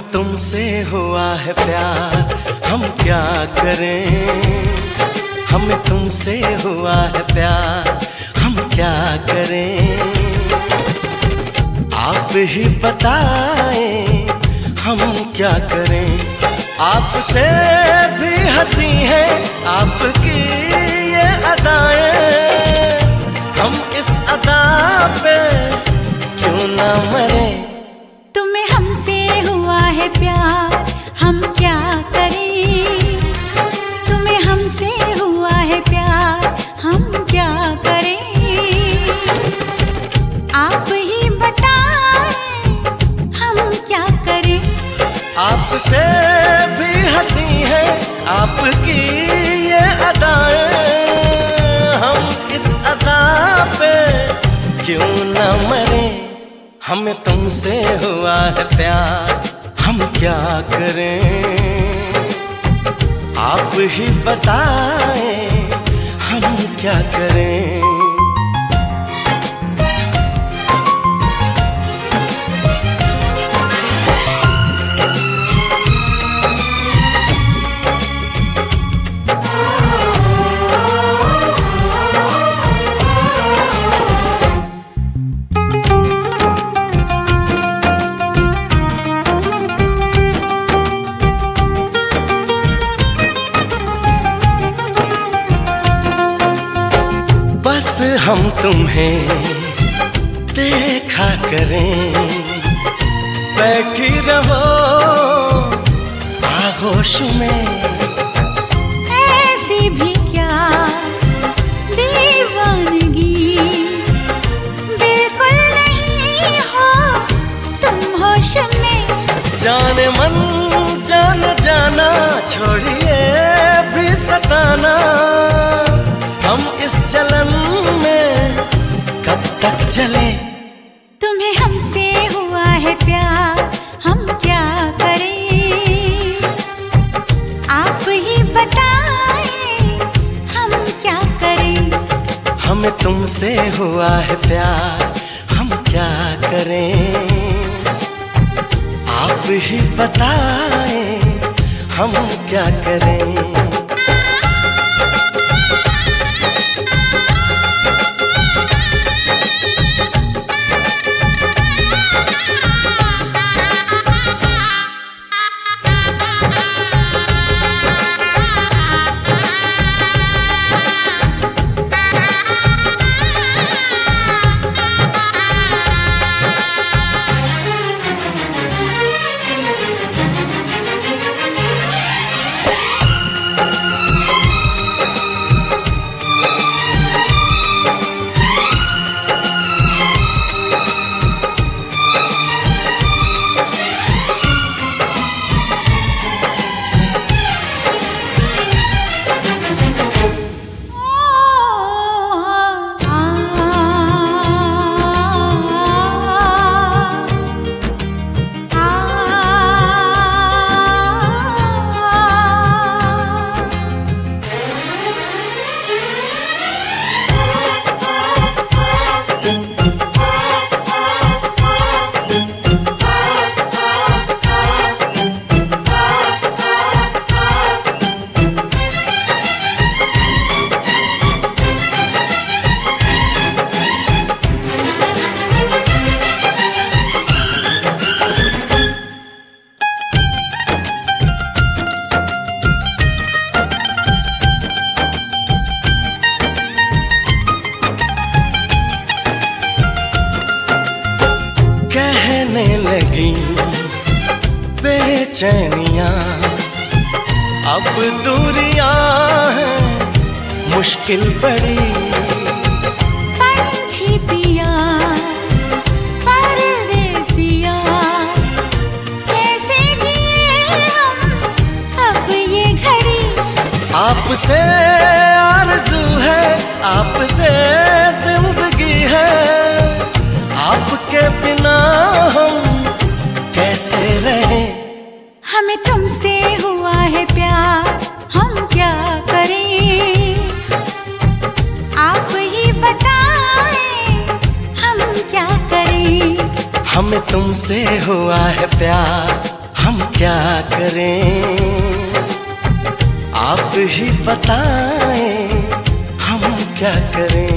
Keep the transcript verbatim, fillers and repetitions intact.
तुमसे हुआ है प्यार, हम क्या करें। हमें तुमसे हुआ है प्यार, हम क्या करें। आप ही बताएं हम क्या करें। आपसे भी हंसी है आपकी ये अदाएं, हम इस अदा पे क्यों ना मरे। तुम्हें हमसे हुआ है प्यार, हम क्या करें। तुम्हें हमसे हुआ है प्यार, हम क्या करें। आप ही बताएं हम क्या करें। आपसे भी हंसी है आपकी ये अदाएं, हम इस अदा पे क्यों ना मरे। हमें तुमसे हुआ है प्यार, हम क्या करें। आप ही बताएं हम क्या करें। बस हम तुम्हें देखा करें, बैठी रहो आगोश में। ऐसी भी क्या दीवानगी, बिल्कुल नहीं हो तुम होश में। जाने मन जान जाना, छोड़िए भी सताना। हम इस जलन में कब तक जले। तुम्हें हमसे हुआ है प्यार, हम क्या करें। आप ही बताएं हम क्या करें। हमें तुमसे हुआ है प्यार, हम क्या करें। आप ही बताएं हम क्या करें। कहने लगी बेचैनियां, अब दूरियां हैं मुश्किल बड़ी। पंछी पिया परदेसिया, कैसे जिए हम अब ये घड़ी। आपसे आरज़ू है, आपसे जिंदगी है, आपके बिना हम कैसे रहें। हमें तुमसे हुआ है प्यार, हम क्या करें। आप ही बताएं हम क्या करें। हमें तुमसे हुआ है प्यार, हम क्या करें, आप ही बताएं हम क्या करें।